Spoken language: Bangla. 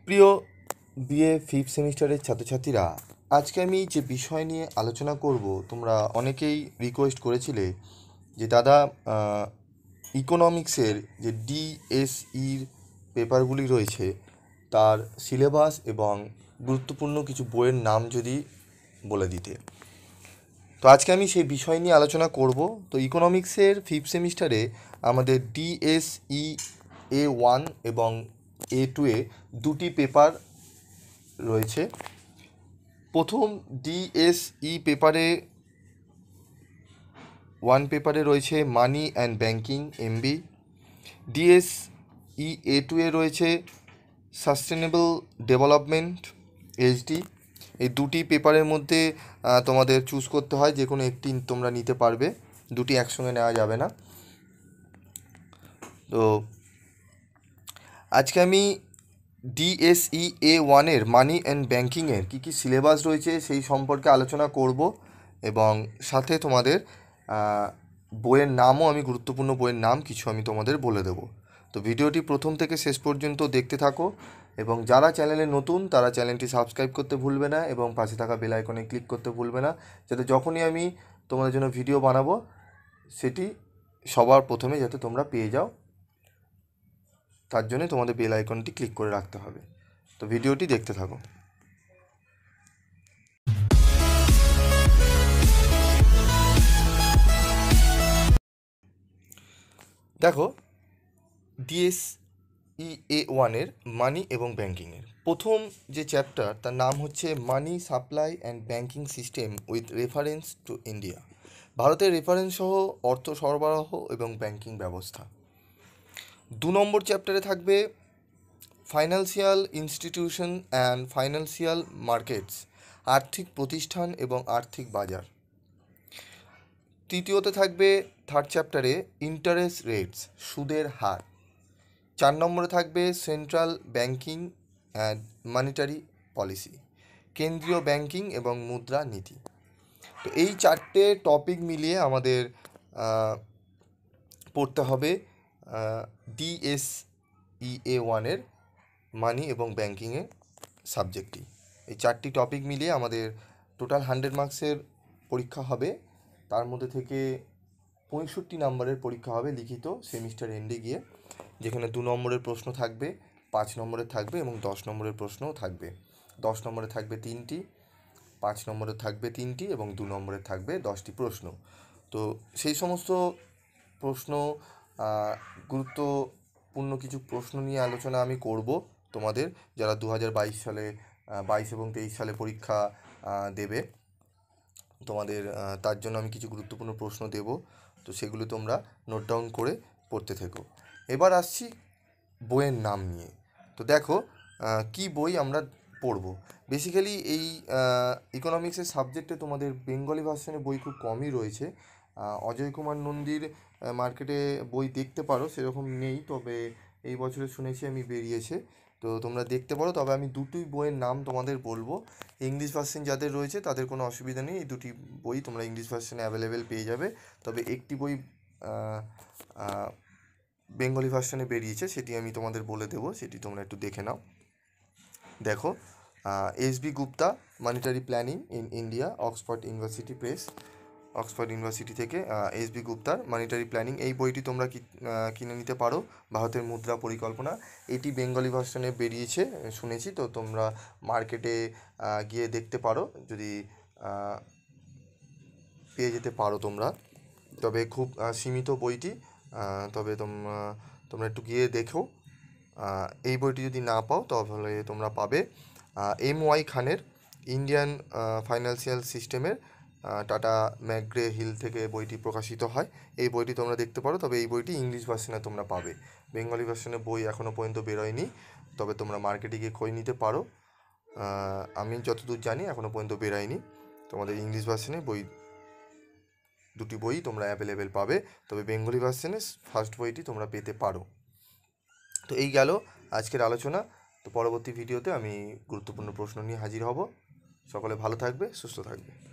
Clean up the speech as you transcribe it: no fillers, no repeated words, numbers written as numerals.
প্রিয় বিএ ফিফথ সেমিস্টারের ছাত্রছাত্রীরা, আজকে আমি যে বিষয় নিয়ে আলোচনা করব, তোমরা অনেকেই রিকোয়েস্ট করেছিলে যে দাদা ইকোনমিক্সের যে ডিএসইর পেপারগুলি রয়েছে তার সিলেবাস এবং গুরুত্বপূর্ণ কিছু বইয়ের নাম যদি বলে দিতে। তো আজকে আমি সেই বিষয় নিয়ে আলোচনা করব। তো ইকোনমিক্সের ফিফথ সেমিস্টারে আমাদের ডিএসই A1 এবং A2 দুটি পেপার রয়েছে। প্রথম ডিএসই পেপারে 1 পেপারে রয়েছে money and banking MB। DSE A2 রয়েছে সাস্টেনেবল ডেভেলপমেন্ট HD। এই দুটি পেপারের মধ্যে তোমাদের চুজ করতে হয়, যে কোনো একটি তোমরা নিতে পারবে, দুটি একসঙ্গে নেওয়া যাবে না। তো আজকে আমি ডিএসই A1 মানি অ্যান্ড ব্যাংকিংয়ের কী কী সিলেবাস রয়েছে সেই সম্পর্কে আলোচনা করব, এবং সাথে তোমাদের বইয়ের নামও, আমি গুরুত্বপূর্ণ বইয়ের নাম কিছু আমি তোমাদের বলে দেবো। তো ভিডিওটি প্রথম থেকে শেষ পর্যন্ত দেখতে থাকো, এবং যারা চ্যানেলে নতুন তারা চ্যানেলটি সাবস্ক্রাইব করতে ভুলবে না এবং পাশে থাকা বেল আইকনে ক্লিক করতে ভুলবে না, যাতে যখনই আমি তোমাদের জন্য ভিডিও বানাবো সেটি সবার প্রথমে যাতে তোমরা পেয়ে যাও, তার জন্য তোমাদের বেল আইকনটি ক্লিক করে রাখতে হবে। তো ভিডিওটি দেখতে থাকো। দেখো, ডিএসই A1 মানি এবং ব্যাংকিংয়ের প্রথম যে চ্যাপ্টার, তার নাম হচ্ছে money supply and banking system with reference to India. ভারতের রেফারেন্স সহ অর্থ সরবরাহ এবং ব্যাংকিং ব্যবস্থা। 2 নম্বর চ্যাপ্টারে থাকবে financial institution and financial markets, আর্থিক প্রতিষ্ঠান এবং আর্থিক বাজার। তৃতীয়তে থাকবে থার্ড চ্যাপ্টারে ইন্টারেস্ট রেটস, সুদের হার। 4 নম্বরে থাকবে central banking and monetary policy, কেন্দ্রীয় ব্যাংকিং এবং মুদ্রা নীতি। তো এই 4টে টপিক মিলিয়ে আমাদের পড়তে হবে ডিএসই A1 মানি এবং ব্যাংকিংয়ের সাবজেক্টটি। এই 4টি টপিক মিলিয়ে আমাদের টোটাল 100 মার্কসের পরীক্ষা হবে। তার মধ্যে থেকে 65 নম্বরের পরীক্ষা হবে লিখিত সেমিস্টার এন্ডে গিয়ে, যেখানে 2 নম্বরের প্রশ্ন থাকবে, 5 নম্বরের থাকবে এবং 10 নম্বরের প্রশ্নও থাকবে। 10 নম্বরে থাকবে 3টি, 5 নম্বরে থাকবে 3টি এবং 2 নম্বরে থাকবে 10টি প্রশ্ন। তো সেই সমস্ত প্রশ্ন, গুরুত্বপূর্ণ কিছু প্রশ্ন নিয়ে আলোচনা আমি করব তোমাদের, যারা 2022 সালে 22 এবং 23 সালে পরীক্ষা দেবে তোমাদের, তার জন্য আমি কিছু গুরুত্বপূর্ণ প্রশ্ন দেব। তো সেগুলো তোমরা নোট ডাউন করে পড়তে থেকো। এবার আসছি বইয়ের নাম নিয়ে। তো দেখো, কি বই আমরা পড়ব। বেসিক্যালি এই ইকোনমিক্সের সাবজেক্টে তোমাদের বেঙ্গলি ভার্সনে বই খুব কমই রয়েছে। অজয় কুমার নন্দীর মার্কেটে বই দেখতে পারো, সেরকম নেই, তবে এই বছরে শুনেছি আমি বেরিয়েছে, তো তোমরা দেখতে পারো। তবে আমি দুটোই বইয়ের নাম তোমাদের বলবো। ইংলিশ ভার্সন যাদের রয়েছে তাদের কোনো অসুবিধা নেই, এই দুটি বই তোমরা ইংলিশ ভার্সনে অ্যাভেলেবেল পেয়ে যাবে। তবে একটি বই বেঙ্গলি ভার্সনে বেরিয়েছে, সেটি আমি তোমাদের বলে দেবো, সেটি তোমরা একটু দেখে নাও। দেখো, SB Gupta, monetary planning in India, Oxford University press, Oxford University থেকে SB গুপ্তার মনিটারি প্ল্যানিং, এই বইটি তোমরা কিনে নিতে পারো। ভারতের মুদ্রা পরিকল্পনা, এটি বেঙ্গলি ভার্সনে বেরিয়েছে শুনেছি, তো তোমরা মার্কেটে গিয়ে দেখতে পারো, যদি পেয়ে যেতে পারো তোমরা। তবে খুব সীমিত বইটি, তবে তোমরা একটু গিয়ে দেখো। এই বইটি যদি না পাও তাহলে তোমরা পাবে MY খানের ইন্ডিয়ান ফাইন্যান্সিয়াল সিস্টেমের, টাটা ম্যাকগ্রে হিল থেকে বইটি প্রকাশিত হয়। এই বইটি তোমরা দেখতে পারো, তবে এই বইটি ইংলিশ ভার্সনে তোমরা পাবে। বেঙ্গলি ভার্সনে বই এখনও পর্যন্ত বেরোয়নি, তবে তোমরা মার্কেটে গিয়ে খোঁজ নিতে পারো। আমি যতদূর জানি এখনও পর্যন্ত বেরোয়নি। তোমাদের ইংলিশ ভার্সনে বই, দুটি বই তোমরা অ্যাভেলেবেল পাবে, তবে বেঙ্গলি ভার্সনে ফার্স্ট বইটি তোমরা পেতে পারো। তো এই গেল আজকের আলোচনা। তো পরবর্তী ভিডিওতে আমি গুরুত্বপূর্ণ প্রশ্ন নিয়ে হাজির হব। সকলে ভালো থাকবে, সুস্থ থাকবে।